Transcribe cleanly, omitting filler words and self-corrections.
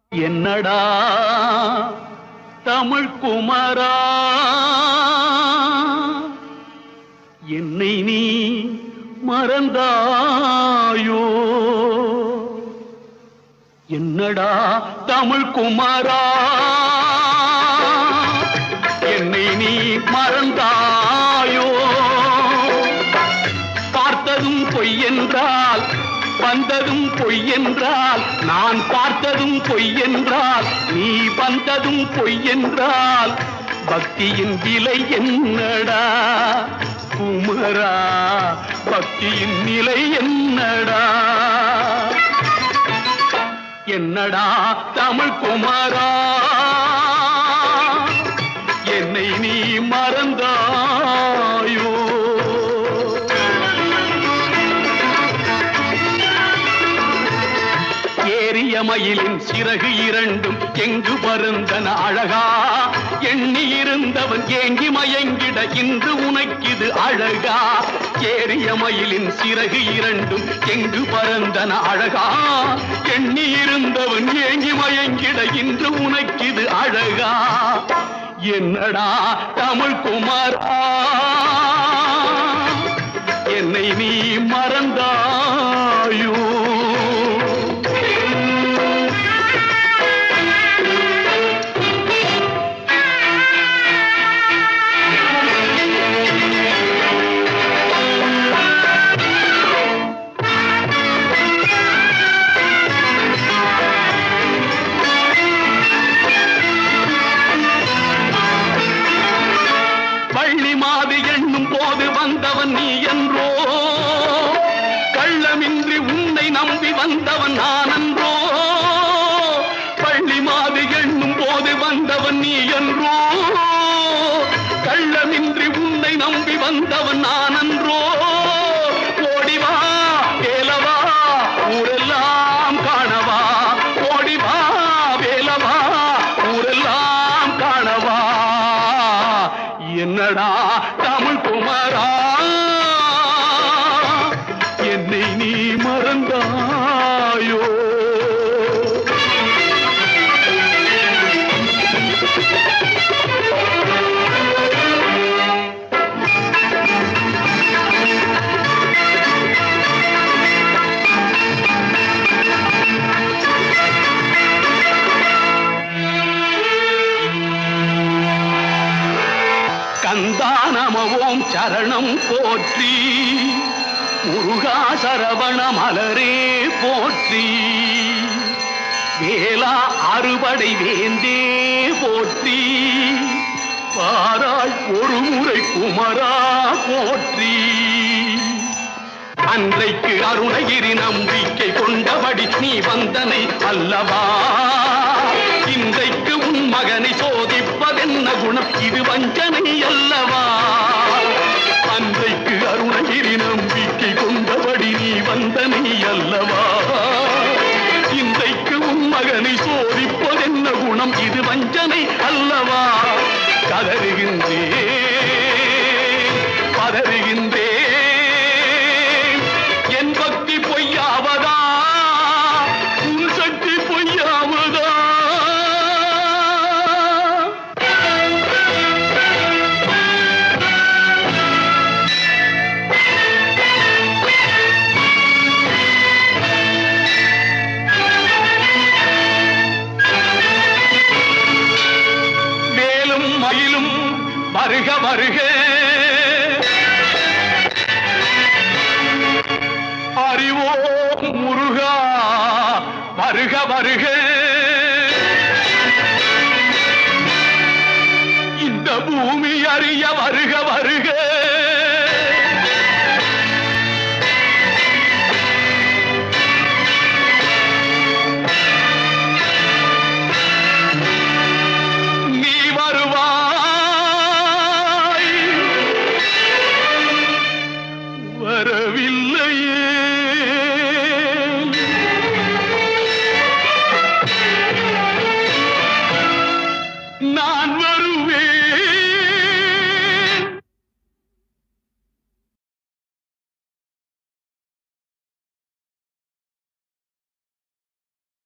என்னடா தமிழ் குமரா, என்னை நீ மறந்தாயோ? என்னடா தமிழ் குமரா, என்னை நீ மறந்தாயோ? பார்த்ததும் பொய் என்றால், வந்ததும் பொய் என்றால், நான் பார்த்ததும் பொய் என்றால், நீ வந்ததும் பொய் என்றால், பக்தியின் விலை என்னடா குமரா? பக்தியின் நிலை என்னடா? என்னடா தமிழ் குமரா, என்னை நீ மறந்தாயோ? ஏறிய மயிலின் சிறகு இரண்டும் எங்கு பருந்தன அழகா? எண்ணி இருந்தவன் ஏங்கி மயங்கிட இன்று உனக்கிது அழகா? ஏறிய மயிலின் சிறகு இரண்டும் எங்கு பருந்தன அழகா? எண்ணி இருந்தவன் ஏங்கி மயங்கிட இன்று உனக்கிது அழகா? என்னடா தமிழ் குமரா, என்னை நீ மறந்தாயோ? பள்ளி மாது எண்ணும் போது வந்தவன் நீ என்றோ, கள்ளமின்றி உன்னை நம்பி வந்தவன் நான் என்றோ. பள்ளி மாது எண்ணும் போது வந்தவன் நீ என்றோ, கள்ளமின்றி உன்னை நம்பி வந்தவன் நான் என்றோ. ஓடிவா வேலவா ஊரெல்லாம் காணவா, ஓடிவா வேலவா ஊரெல்லாம் காணவா. என்னடா தமிழ் குமரா, என்னை நீ மறந்தாயோ? கந்தா நம ஓம் சரணம் போற்றி, முருகா சரவண மலரே போற்றி, வேலா அறுபடை வேந்தே போற்றி, பாராய் ஒரு முறை குமரா போற்றி. அன்றைக்கு அருணகிரி நம்பிக்கை கொண்டபடி நீ வந்தனை அல்லவா? இன்றைக்கு உன் மகனை சோதிப்பதென்ன குணம்? இது வஞ்சனை அல்லவா? அன்றைக்கு அருணகிரி நம்பிக்கை கொண்டபடி நீ வந்தனை அல்லவா? இன்றைக்கு உன் மகனை சோதிப்பதென்ன குணம்? இது வஞ்சனை அல்லவா? கதறுகின்றேன் பதறுகின்றேன், என் பக்தி பொய்யாவதா? உன் சக்தி பொய்யாவதா? வேலும் மயிலும் வருக வருக, அறிவோம் முருகா வருக வருக. இந்த பூமி அறிய வருக வருக. நீ வருவாய் வரவில்லையே,